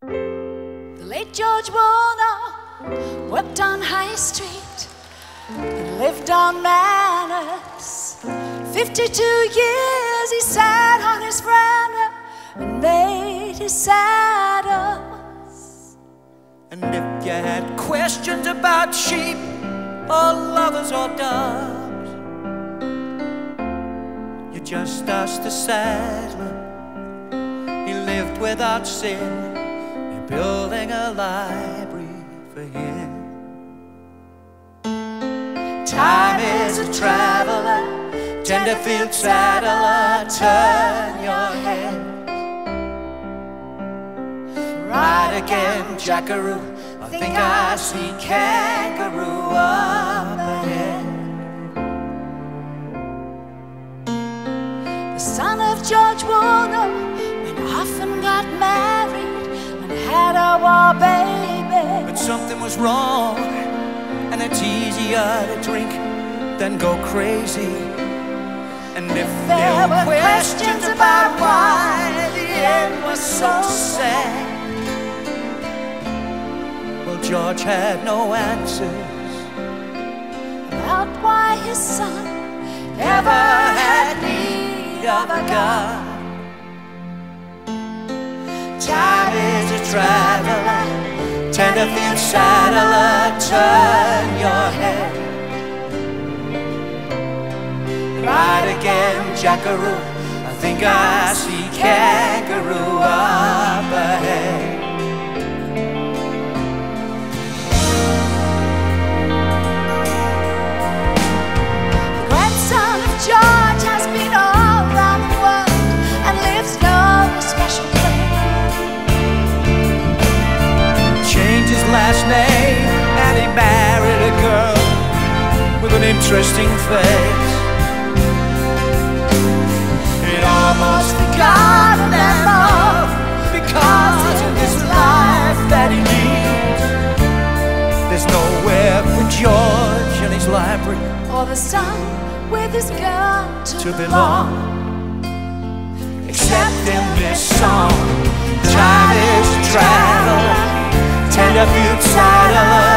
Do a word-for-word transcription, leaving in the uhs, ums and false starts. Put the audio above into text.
The late George Warner worked on High Street and lived on Manors. Fifty-two years he sat on his veranda and made his saddles. And if you had questions about sheep or lovers or dogs, you just asked the saddler. He lived without sin, building a library for him. Time is a traveler, Tenterfield Saddler, turn your head. Ride again, jackaroo, I think I see kangaroo up ahead. The son of George Warner went off and got married, had a war baby. But something was wrong, and it's easier to drink than go crazy. And if there, there were questions about why the end was so sad, well, George had no answers about why his son never had need of a gun. Time is a traveler, Tenterfield Saddler, turn your head. Ride again, jackaroo, I think I see kangaroo up ahead. The grandson of George has been all around the world and lives no special place. Changed his last name and he married a girl with an interesting face. He'd almost forgotten that love because of this life that he needs. There's nowhere for George in his library or the son with his girl to, to belong, except in this song. Time is a traveler, Tenterfield Saddler,